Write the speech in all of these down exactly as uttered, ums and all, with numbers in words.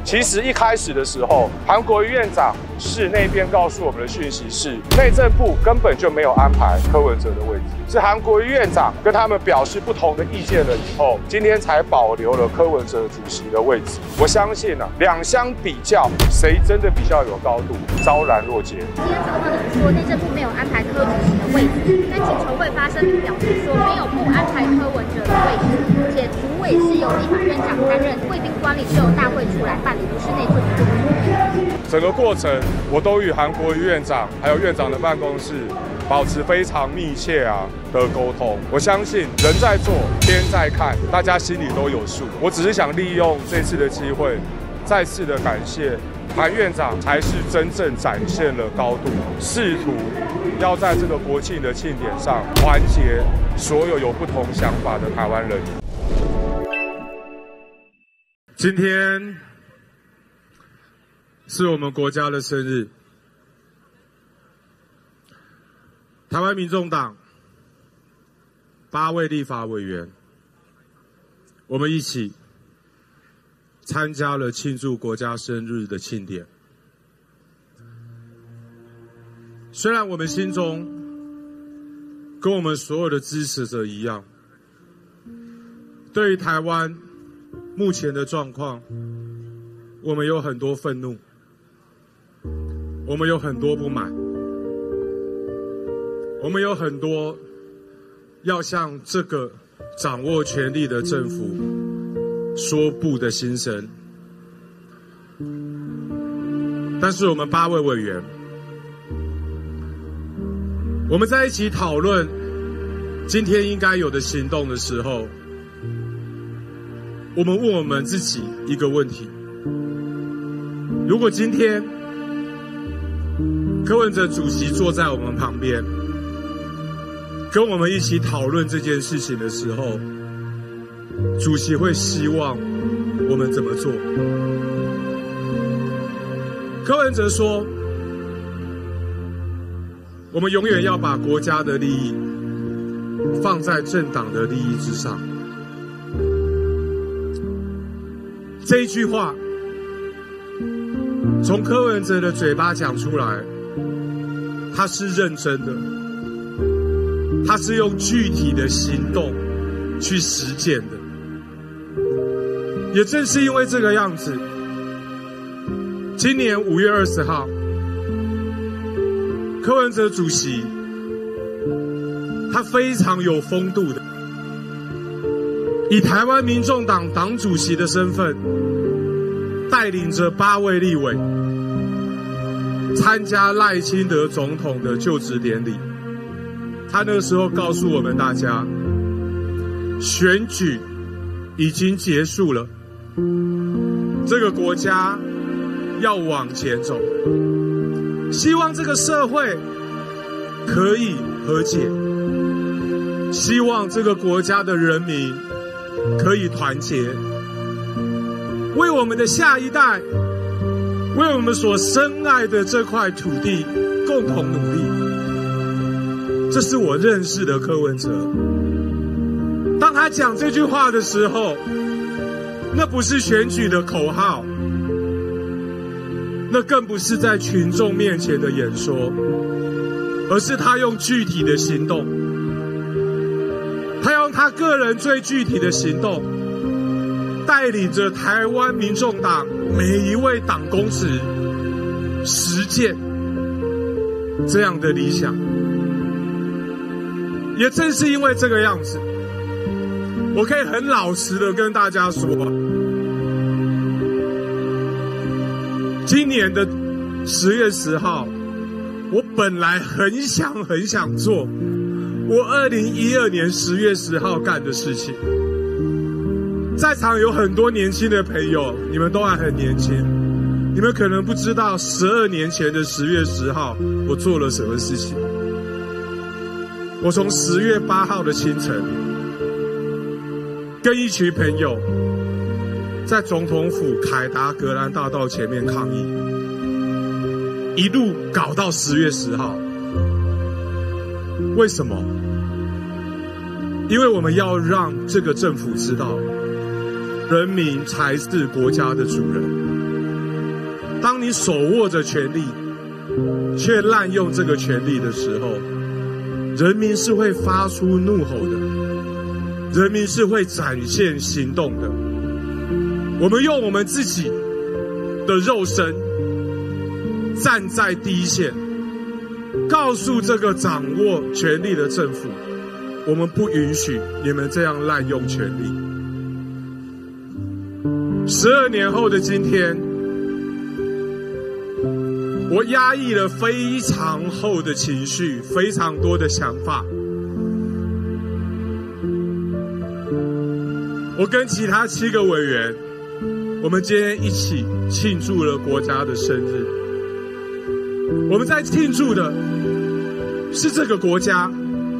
其实一开始的时候，韩国瑜院长是那边告诉我们的讯息是，内政部根本就没有安排柯文哲的位置，是韩国瑜院长跟他们表示不同的意见了以后，今天才保留了柯文哲主席的位置。我相信啊，两相比较，谁真的比较有高度，昭然若揭。 今天早上你说内政部没有安排柯主席的位置，但请筹会发声明表示说没有不安排柯文哲的位置，且主委是由立法院长担任，贵宾管理是由大会出来办理，不是内政部的主委。 整个过程，我都与韩国瑜院长还有院长的办公室保持非常密切啊的沟通。我相信人在做，天在看，大家心里都有数。我只是想利用这次的机会，再次的感谢韩院长，才是真正展现了高度，试图要在这个国庆的庆典上团结所有有不同想法的台湾人。 今天是我们国家的生日，台湾民众党八位立法委员，我们一起参加了庆祝国家生日的庆典。虽然我们心中跟我们所有的支持者一样，对于台湾目前的状况，我们有很多愤怒，我们有很多不满，我们有很多要向这个掌握权力的政府说不的心声。但是我们八位委员，我们在一起讨论今天应该有的行动的时候，我们问我们自己一个问题：如果今天柯文哲主席坐在我们旁边，跟我们一起讨论这件事情的时候，主席会希望我们怎么做？柯文哲说，我们永远要把国家的利益放在政党的利益之上。这一句话从柯文哲的嘴巴讲出来，他是认真的，他是用具体的行动去实践的。也正是因为这个样子，今年五月二十号，柯文哲主席他非常有风度的，以台湾民众党党主席的身份，带领着八位立委参加赖清德总统的就职典礼。他那个时候告诉我们大家，选举已经结束了，这个国家要往前走，希望这个社会可以和解，希望这个国家的人民可以团结，为我们的下一代，为我们所深爱的这块土地共同努力。这是我认识的柯文哲。当他讲这句话的时候，那不是选举的口号，那更不是在群众面前的演说，而是他用具体的行动，他用他个人最具体的行动，带领着台湾民众党每一位党公职实践这样的理想。也正是因为这个样子，我可以很老实的跟大家说，今年的十月十号，我本来很想很想做我二零一二年十月十号干的事情。在场有很多年轻的朋友，你们都还很年轻，你们可能不知道十二年前的十月十号我做了什么事情。我从十月八号的清晨，跟一群朋友在总统府凯达格兰大道前面抗议，一路搞到十月十号。为什么？因为我们要让这个政府知道，人民才是国家的主人。 当你手握着权力，却滥用这个权力的时候，人民是会发出怒吼的，人民是会展现行动的。我们用我们自己的肉身站在第一线，告诉这个掌握权力的政府，我们不允许你们这样滥用权力。十二年后的今天，我压抑了非常厚的情绪，非常多的想法。我跟其他七个委员，我们今天一起庆祝了国家的生日。我们在庆祝的是这个国家，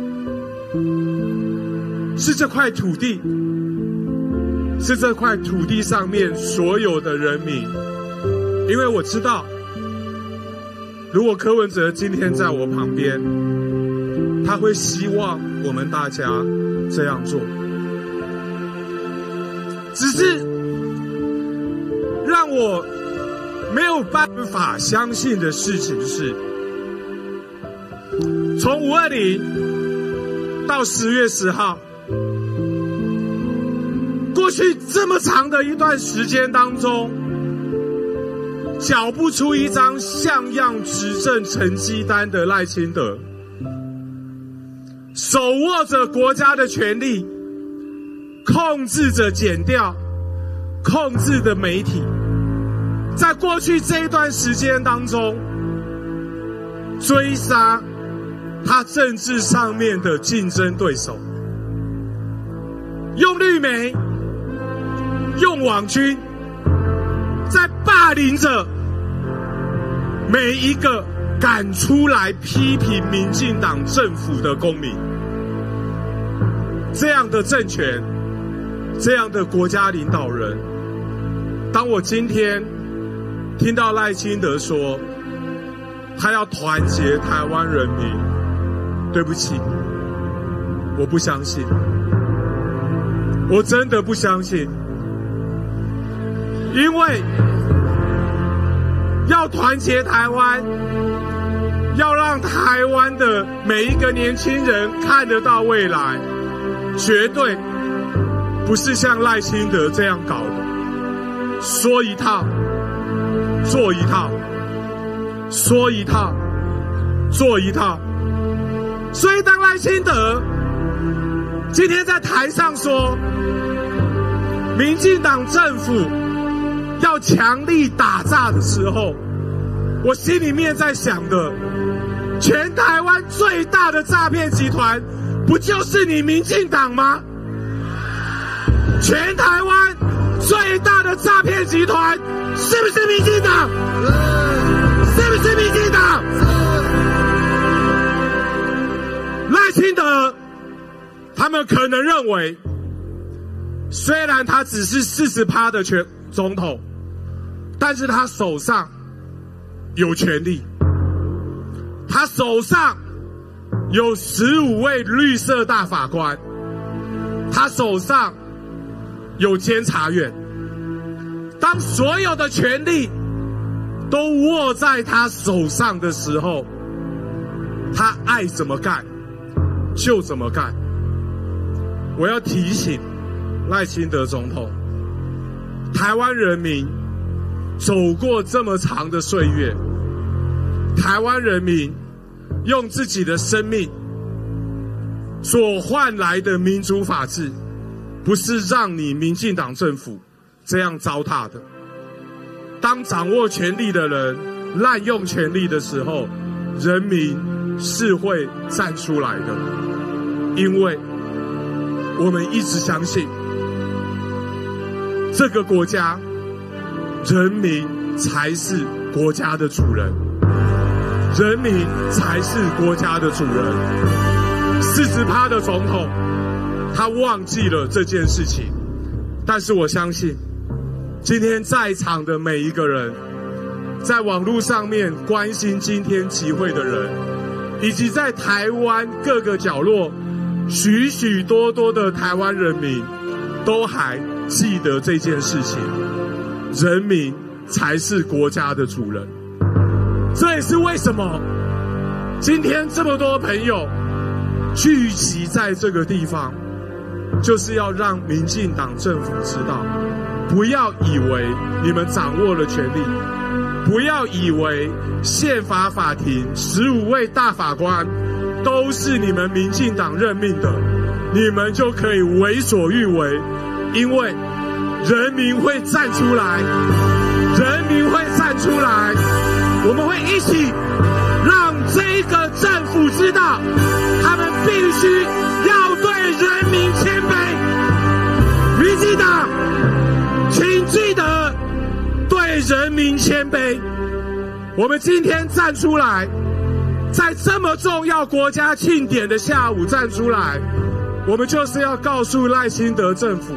是这块土地，是这块土地上面所有的人民。因为我知道，如果柯文哲今天在我旁边，他会希望我们大家这样做。只是让我没有办法相信的事情是，从五二零到十月十号，过去这么长的一段时间当中，缴不出一张像样执政成绩单的赖清德，手握着国家的权力，控制着检调，控制的媒体，在过去这一段时间当中，追杀他政治上面的竞争对手，用绿媒，用网军，在霸凌着每一个敢出来批评民进党政府的公民。这样的政权，这样的国家领导人，当我今天听到赖清德说他要团结台湾人民，对不起，我不相信，我真的不相信。因为要团结台湾，要让台湾的每一个年轻人看得到未来，绝对不是像赖清德这样搞的，说一套做一套，说一套做一套。所以当赖清德今天在台上说民进党政府要强力打诈的时候，我心里面在想的，全台湾最大的诈骗集团不就是你民进党吗？全台湾最大的诈骗集团是不是民进党？是不是民进党？赖清德他们可能认为，虽然他只是 百分之四十 的权总统，但是他手上有权力，他手上有十五位绿色大法官，他手上有监察院。当所有的权力都握在他手上的时候，他爱怎么干就怎么干。我要提醒赖清德总统，台湾人民走过这么长的岁月，台湾人民用自己的生命所换来的民主法治，不是让你民进党政府这样糟蹋的。当掌握权力的人滥用权力的时候，人民是会站出来的，因为我们一直相信这个国家人民才是国家的主人，人民才是国家的主人。 百分之四十 的总统他忘记了这件事情，但是我相信今天在场的每一个人，在网络上面关心今天集会的人，以及在台湾各个角落许许多多的台湾人民，都还记得这件事情。人民才是国家的主人。这也是为什么今天这么多朋友聚集在这个地方，就是要让民进党政府知道，不要以为你们掌握了权力，不要以为宪法法庭十五位大法官都是你们民进党任命的，你们就可以为所欲为，因为人民会站出来，人民会站出来，我们会一起让这个政府知道，他们必须要对人民谦卑。民进党，请记得对人民谦卑。我们今天站出来，在这么重要国家庆典的下午站出来，我们就是要告诉赖清德政府，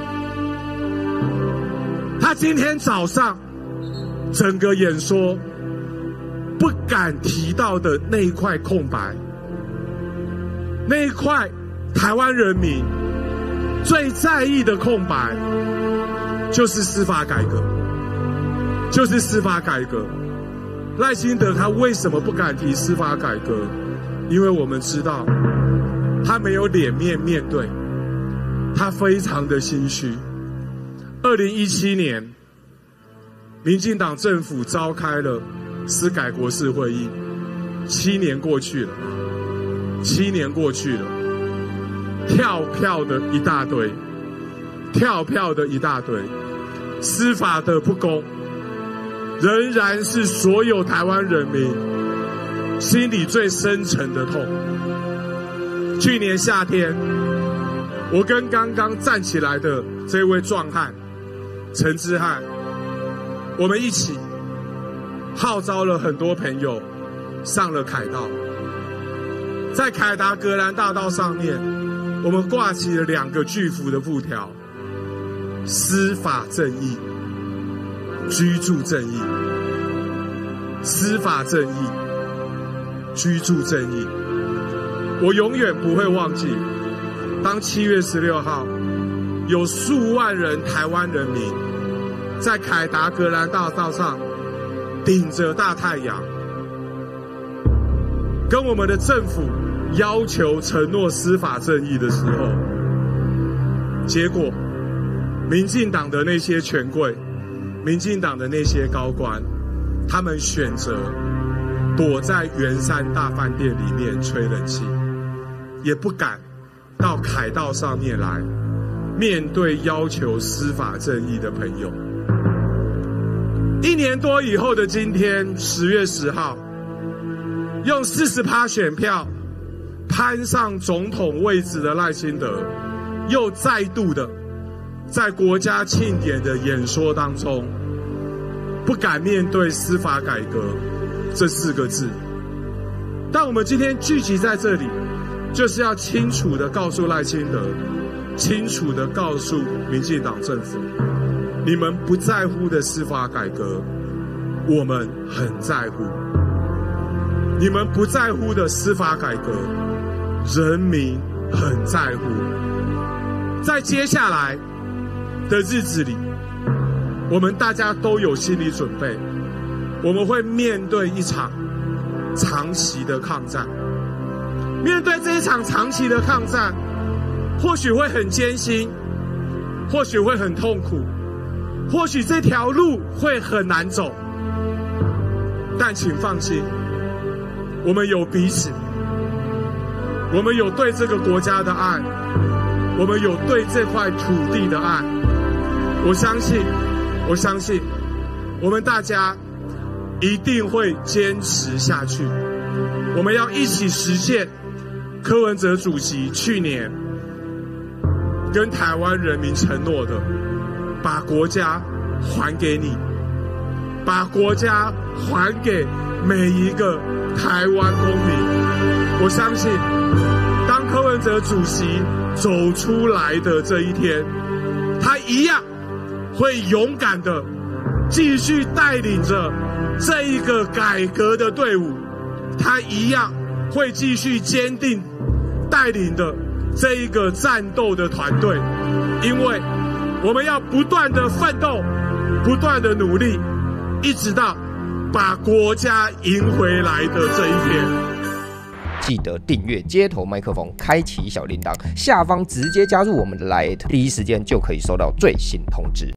他今天早上整个演说不敢提到的那一块空白，那一块台湾人民最在意的空白，就是司法改革，就是司法改革。赖清德他为什么不敢提司法改革？因为我们知道他没有脸面面对，他非常的心虚。二零一七年，民进党政府召开了司改国是会议，七年过去了，七年过去了，跳票的一大堆，跳票的一大堆，司法的不公，仍然是所有台湾人民心里最深沉的痛。去年夏天，我跟刚刚站起来的这位壮汉陈之汉，我们一起号召了很多朋友上了凯道，在凯达格兰大道上面，我们挂起了两个巨幅的布条：司法正义、居住正义。司法正义、居住正义。我永远不会忘记，当七月十六号有数万人台湾人民在凯达格兰大道上顶着大太阳，跟我们的政府要求承诺司法正义的时候，结果民进党的那些权贵，民进党的那些高官，他们选择躲在圆山大饭店里面吹冷气，也不敢到凯道上面来面对要求司法正义的朋友。一年多以后的今天，十月十号，用 百分之四十 选票攀上总统位置的赖清德，又再度的在国家庆典的演说当中，不敢面对司法改革这四个字。但我们今天聚集在这里，就是要清楚的告诉赖清德，清楚的告诉民进党政府，你们不在乎的司法改革，我们很在乎。你们不在乎的司法改革，人民很在乎。在接下来的日子里，我们大家都有心理准备，我们会面对一场长期的抗战。面对这一场长期的抗战，或许会很艰辛，或许会很痛苦，或许这条路会很难走，但请放心，我们有彼此，我们有对这个国家的爱，我们有对这块土地的爱。我相信我相信我们大家一定会坚持下去。我们要一起实现柯文哲主席去年跟台湾人民承诺的，把国家还给你，把国家还给每一个台湾公民。我相信当柯文哲主席走出来的这一天，他一样会勇敢的继续带领着这一个改革的队伍，他一样会继续坚定带领的这一个战斗的团队，因为我们要不断的奋斗，不断的努力， 一直到把国家赢回来的这一天。 记得订阅街头麦克风，开启小铃铛，下方直接加入我们的 Line， 第一时间就可以收到最新通知。